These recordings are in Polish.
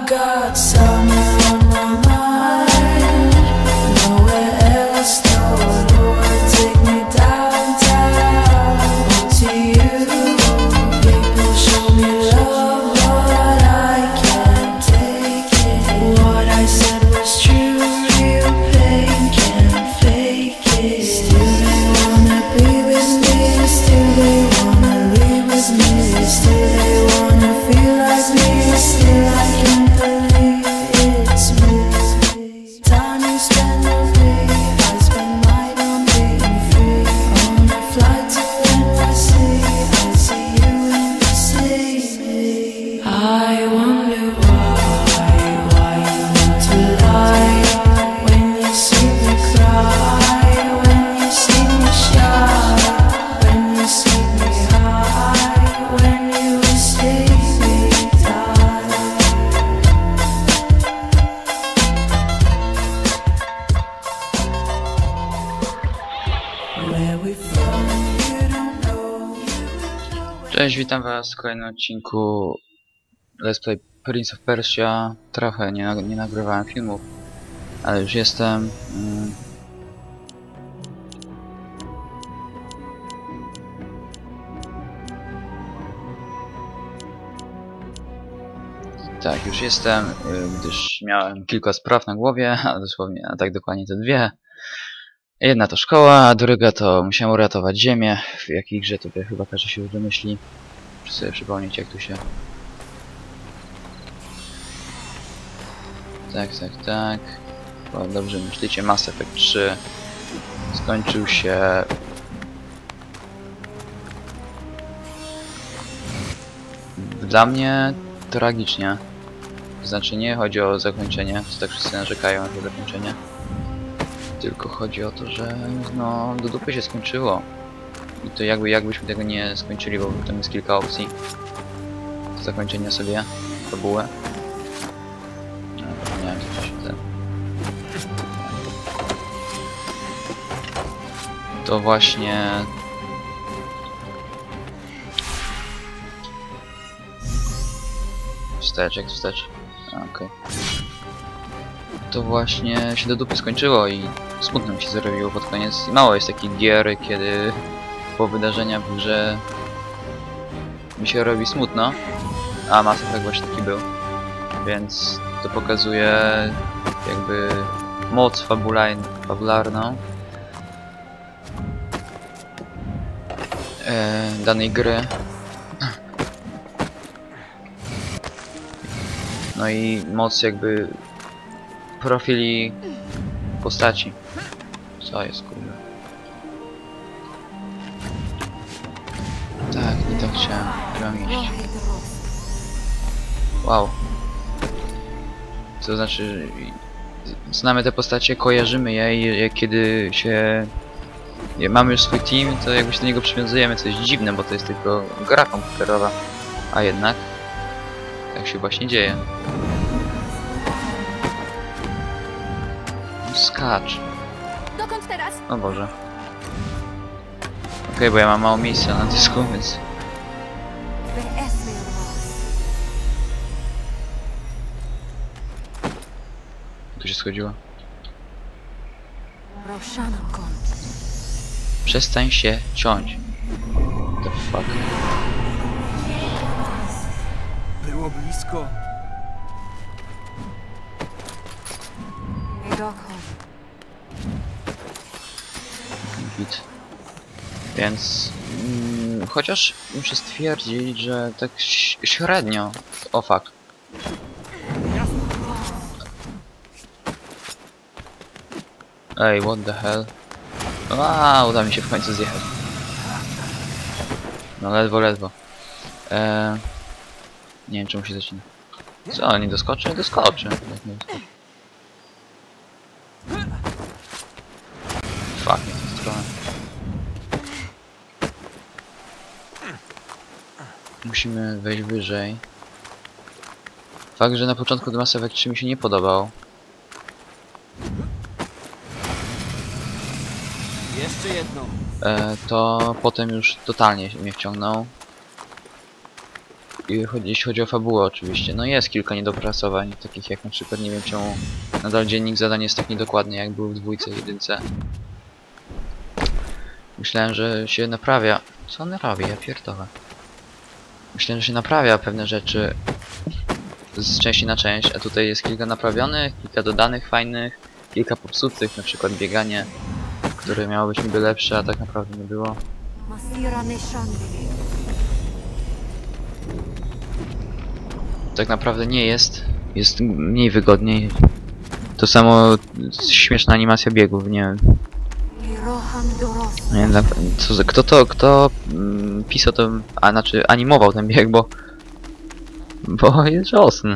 got summer on my mind, nowhere else, no Lord, take me downtown, to you. People show me love, but I can't take it. What I said was true, real pain, can't fake it. Still they wanna be with me, still they wanna live with me, still they wanna feel like me, still I can't believe it's me. Time you spend with me, I spend mine on being free. On a flight to NYC, I see you and you see me. I wonder why you need to lie. When you see me cry, when you see me shy, when you see me high, when you see me die. Where we from, you don't know. Cześć, witam was w kolejnym odcinku Let's Play Prince of Persia. Trochę nie nagrywałem filmów, ale już jestem. Tak, już jestem, gdyż miałem kilka spraw na głowie, a dosłownie, a tak dokładnie to dwie. Jedna to szkoła, a druga to musiałem uratować ziemię. W jakiej grze to chyba każdy się już domyśli. Muszę sobie przypomnieć, jak tu się... Tak. O, dobrze myślicie, Mass Effect 3 skończył się... Dla mnie tragicznie. To znaczy nie chodzi o zakończenie, co tak wszyscy narzekają na to zakończenie. Tylko chodzi o to, że no do dupy się skończyło. I to jakbyśmy tego nie skończyli, bo tam jest kilka opcji do zakończenia sobie fabułę. No, zapomniałem co się ten. To właśnie wstecz, jak wstecz. Okej. To właśnie się do dupy skończyło i smutno mi się zrobiło pod koniec. I mało jest takich gier, kiedy po wydarzeniach w grze mi się robi smutno, a Mass Effect właśnie taki był. Więc to pokazuje jakby moc fabularną danej gry. No i moc jakby profili postaci. Co jest, kurde? Tak, nie tak chciałem iść. Wow. To znaczy, znamy te postacie, kojarzymy je i kiedy się... mamy już swój team, to jakby się do niego przywiązujemy, co jest dziwne, bo to jest tylko gra komputerowa. A jednak tak się właśnie dzieje. Skacz. Dokąd teraz? O Boże. Okej, bo ja mam mało miejsca na dysku, więc... Tu się schodziło. Przestań się ciąć. What the fuck? Było blisko. Git. Więc... chociaż muszę stwierdzić, że tak średnio... O fuck. Ej, what the hell? Wow, uda mi się w końcu zjechać. No ledwo. Nie wiem, czemu się zacina. Co, nie doskoczy? Doskoczy. Fuck, nie w tę stronę. Musimy wejść wyżej. Fakt, że na początku Mass Effect 3 mi się nie podobał. Jeszcze jedno. To potem już totalnie mnie wciągnął. jeśli chodzi o fabułę oczywiście. No jest kilka niedopracowań, takich jak na przykład nie wiem czemu nadal dziennik zadań jest tak niedokładny jak był w dwójce i jedynce. Myślałem, że się naprawia. Co on robi? Ja pierdolę. Myślałem, że się naprawia pewne rzeczy z części na część, a tutaj jest kilka naprawionych, kilka dodanych fajnych, kilka popsutych, na przykład bieganie, które miało być niby lepsze, a tak naprawdę nie było. Tak naprawdę nie jest. Jest mniej wygodniej. To samo śmieszna animacja biegów, nie wiem. Nie wiem, kto pisał to, a znaczy animował ten bieg, bo jest żałosny.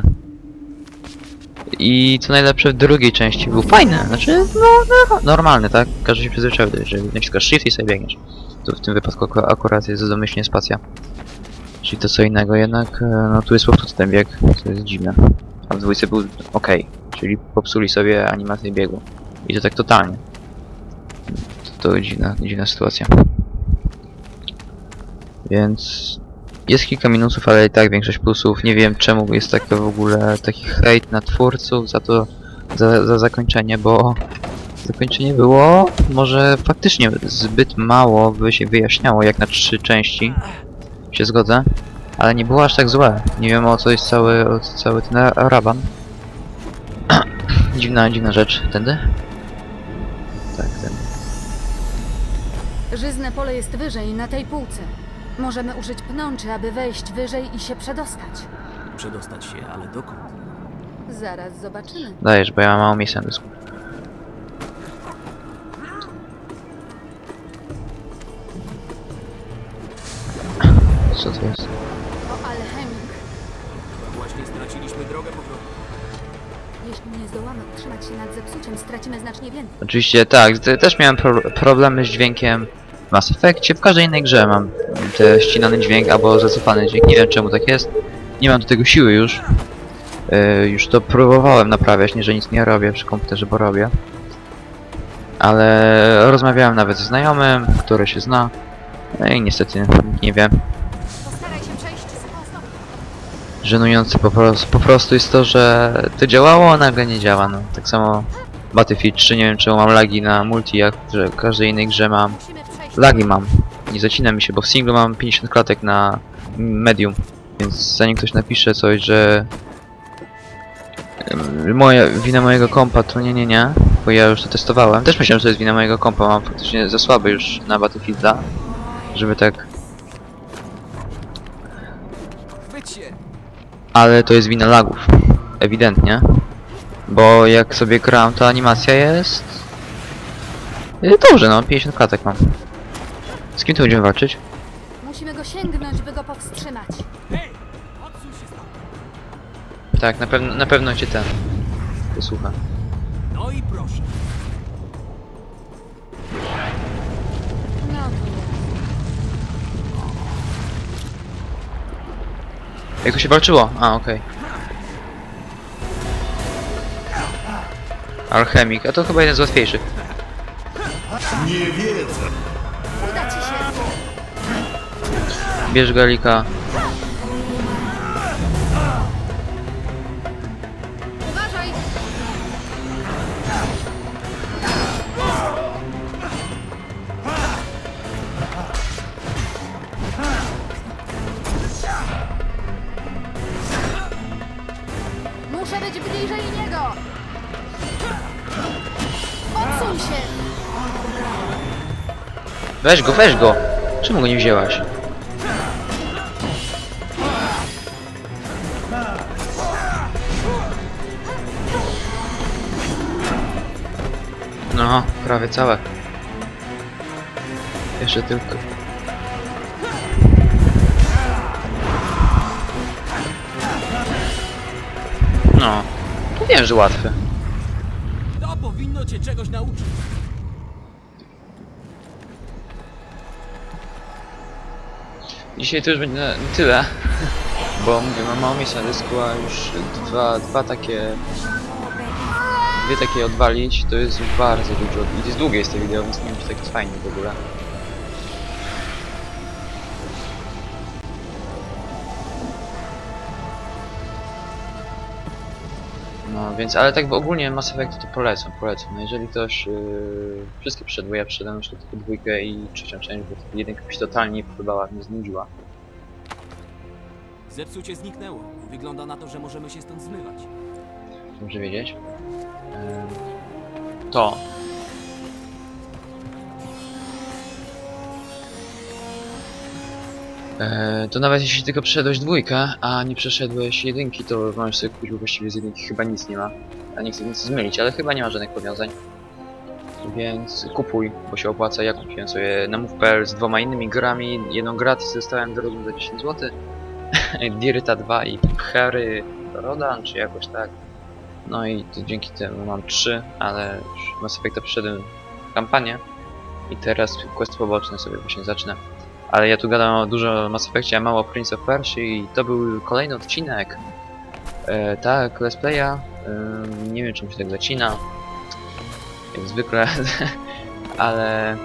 I co najlepsze w drugiej części był fajny, znaczy no normalny, tak? Każdy się przyzwyczaił, że naciskasz shift i sobie biegniesz. To w tym wypadku akurat jest domyślnie spacja. Czyli to co innego, jednak no tu jest popsuty ten bieg, co jest dziwne. A w dwójce był ok, czyli popsuli sobie animację biegu. I to tak totalnie. To dziwna sytuacja. Więc jest kilka minusów, ale i tak większość plusów. Nie wiem czemu jest tak w ogóle taki hejt na twórców za to, za zakończenie, bo zakończenie było może faktycznie zbyt mało by się wyjaśniało, jak na 3 części. Się zgodzę, ale nie było aż tak złe. Nie wiem o co jest cały ten raban. dziwna rzecz. Tędy? Tak, tędy. Żyzne pole jest wyżej, na tej półce. Możemy użyć pnączy, aby wejść wyżej i się przedostać. Przedostać się, ale dokąd? Zaraz zobaczymy. Dajesz, bo ja mam mało miejsca na dysku. Co to jest? To alchemik. Właśnie straciliśmy drogę powrotną. Jeśli nie zdołamy utrzymać się nad zepsuciem, stracimy znacznie więcej. Oczywiście tak, też miałem problemy z dźwiękiem w Mass Effectie. W każdej innej grze mam te ścinany dźwięk albo zacofany dźwięk. Nie wiem czemu tak jest. Nie mam do tego siły już. Już to próbowałem naprawiać, nie że nic nie robię przy komputerze, bo robię. Ale rozmawiałem nawet ze znajomym, który się zna. No i niestety nie wiem. Postaraj się przejść Żenujące po prostu jest to, że to działało, a nagle nie działa. No, tak samo Battlefield 3, nie wiem czemu mam lagi na multi, jak w każdej innej grze mam. Musimy przejść. Lagi mam. Nie zacina mi się, bo w singlu mam 50 klatek na medium. Więc zanim ktoś napisze coś, że wina mojego kompa, to nie, bo ja już to testowałem. Też myślałem, że to jest wina mojego kompa, mam faktycznie za słaby już na Battlefielda, żeby tak... Chwyć się! Ale to jest wina lagów, ewidentnie. Bo jak sobie gram, to animacja jest... Dobrze, no, 50 klatek mam. Z kim tu będziemy walczyć? Musimy go sięgnąć, by go powstrzymać. Hej! Odsuń się stąd! Tak, na pewno cię ten posłucha. No i proszę. No Jak to się walczyło? A, okej. Alchemik, a to chyba jeden z łatwiejszych. uda ci się. Bierz Galika. Uważaj! Muszę być bliżej niego! Odsuń się! Weź go! Czemu go nie wzięłaś? No, prawie całe. Jeszcze tylko. No, to wiem, że łatwe. To powinno cię czegoś nauczyć. Dzisiaj to już będzie na tyle, bo mówię, mam mało miejsca na dysku, a już dwie takie odwalić, to jest już bardzo dużo. I jest długie jest to wideo, więc nie wiem, czy tak jest fajnie w ogóle. No więc, ale tak ogólnie Mass Effect to polecam. No jeżeli ktoś wszystkie przeszedł, bo ja przeszedłem już tylko dwójkę i trzecią część, bo jedynka mi się totalnie nie podobała, mnie znudziła. Zepsucie zniknęło. Wygląda na to, że możemy się stąd zmywać. Dobrze wiedzieć. To. To nawet jeśli tylko przeszedłeś dwójkę, a nie przeszedłeś jedynki, to możesz sobie kupić, bo właściwie z jedynki chyba nic nie ma. A nie chcę nic zmylić, ale chyba nie ma żadnych powiązań. Więc kupuj, bo się opłaca. Ja kupiłem sobie na Move.pl z 2 innymi grami. Jedną gratis dostałem do rozu za 10 zł. Diryta 2 i Harry Rodan, czy jakoś tak. No i to dzięki temu mam 3, ale już Mass Effecta przeszedłem kampanię. I teraz quest poboczny sobie właśnie zacznę. Ale ja tu gadam dużo o Mass Effectie, a mało o Prince of Persia i to był kolejny odcinek. Tak, let's playa. Nie wiem, czemu się tak zacina. Jak zwykle. Ale...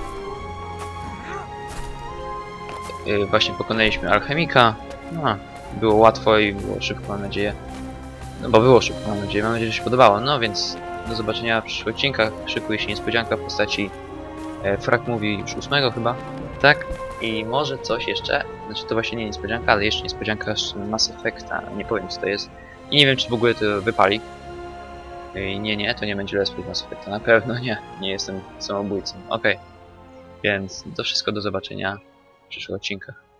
właśnie pokonaliśmy alchemika. No, było łatwo i było szybko, mam nadzieję. No bo było szybko, mam nadzieję. Mam nadzieję, że się podobało. No więc do zobaczenia w przyszłych odcinkach. Szykuje się niespodzianka w postaci Frag Movie już 8 chyba. Tak? I może coś jeszcze, znaczy to właśnie nie niespodzianka, ale jeszcze niespodzianka z Mass Effecta, nie powiem co to jest. I nie wiem czy w ogóle to wypali. Nie, to nie będzie let's play Mass Effecta, na pewno nie jestem samobójcą, okej. Więc to wszystko do zobaczenia w przyszłych odcinkach.